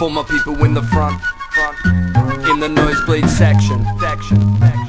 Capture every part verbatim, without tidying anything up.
For my people in the front, front, in the nosebleed section, section, section.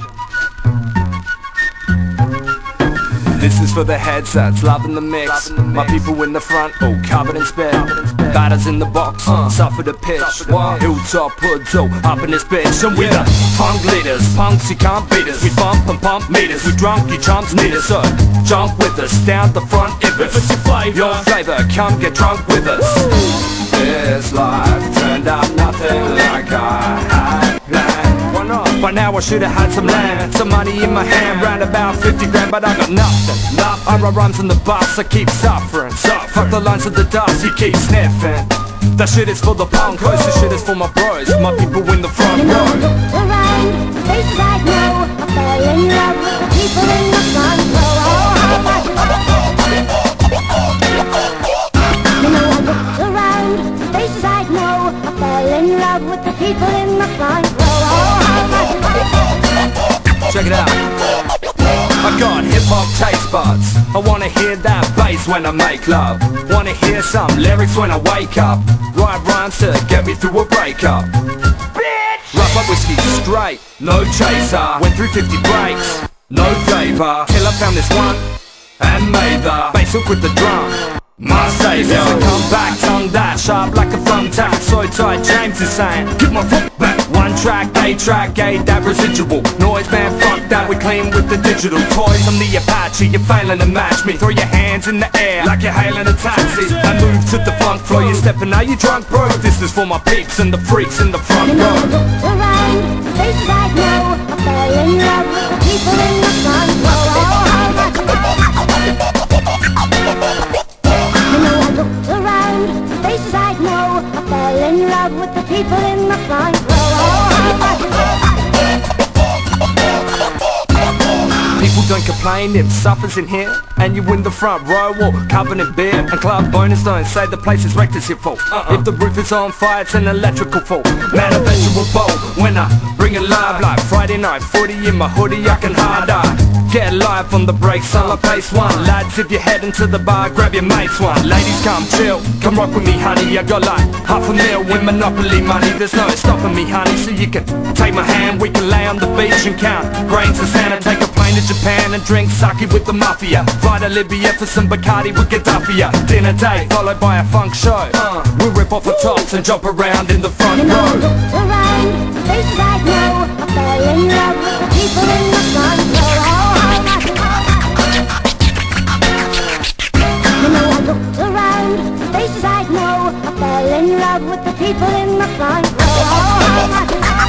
This is for the headsets, loving the mix. Loving the mix. My people in the front, all covered in spit. Batters in the box, uh, suffer the pitch. Hilltop hoods, all up in this bitch. And we yeah. the funk leaders, punks you can't beat us. We bump and pump meters, we drunk, you chumps need us. So jump with us, down the front if it's, if it's your flavor. Your flavor, come get drunk with us. Woo. This life turned out nothing like I had planned. Why not? By now I should've had some land, some money in my hand, round about fifty grand, but I got nothing. Nothing. I write rhymes on the bus, I keep suffering. suffering. Fuck the lines of the dust, you keep sniffing. That shit is for the punkos, this shit is for my bros, my people in the front you know, row. I look around, faces I know, I fell in love with the people in the front row. Oh, how much you know, I looked around, faces I know, I fell in love with the people in the front row. Oh, how much you check it out. I got hip-hop taste buds. I wanna hear that bass when I make love. Wanna hear some lyrics when I wake up. Write rhymes to get me through a breakup. Bitch! Rough up whiskey straight, no chaser. Went through fifty breaks, no favor. Till I found this one and made the bass hook with the drum. My savior, I come back, tongue that sharp like a thumbtack. So tight, James is saying, give my foot back. One track, A track, A that residual noise, man, fuck that, we clean with the digital toys. I'm the Apache, you're failing to match me. Throw your hands in the air like you're hailing a taxi. I move to the funk floor, you're stepping, are you drunk, bro? This is for my peeps and the freaks in the front row. You know, I looked around, faces I know, I fell in love with the people in the front row. Oh, how much you know, I looked around, faces I know, I fell in love with the people in the front row. Oh, how much people don't complain if suffers in here, and you in the front row or covered in beer. And club bonus don't say the place is wrecked, it's your fault. uh-uh. If the roof is on fire, it's an electrical fault. Man, a vegetable bowl when I bring it live, like Friday night footy in my hoodie, I can hard eye. Get live on the breaks, on the pace one. Lads, if you're heading to the bar, grab your mates one. Ladies, come chill, come rock with me, honey. I got like half a mil with Monopoly money. There's no stopping me, honey, so you can take my hand. We can lay on the beach and count grains of sand, and take a plane to Japan and drink sake with the mafia. Fly to Libya for some Bacardi with Gaddafi. Dinner date followed by a funk show. uh, We'll rip off the tops and jump around in the front you know, row. I looked around, faces I know, I fell in love with the people in the front row. Oh, how much you know, I looked around, faces I know, I fell in love with the people in the front row. Oh, how much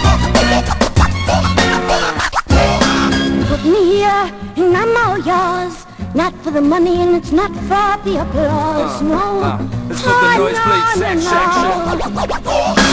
put me here and I'm all yours. Not for the money and it's not for the applause, uh, no. uh, It's for the oh, nosebleed no, section. no.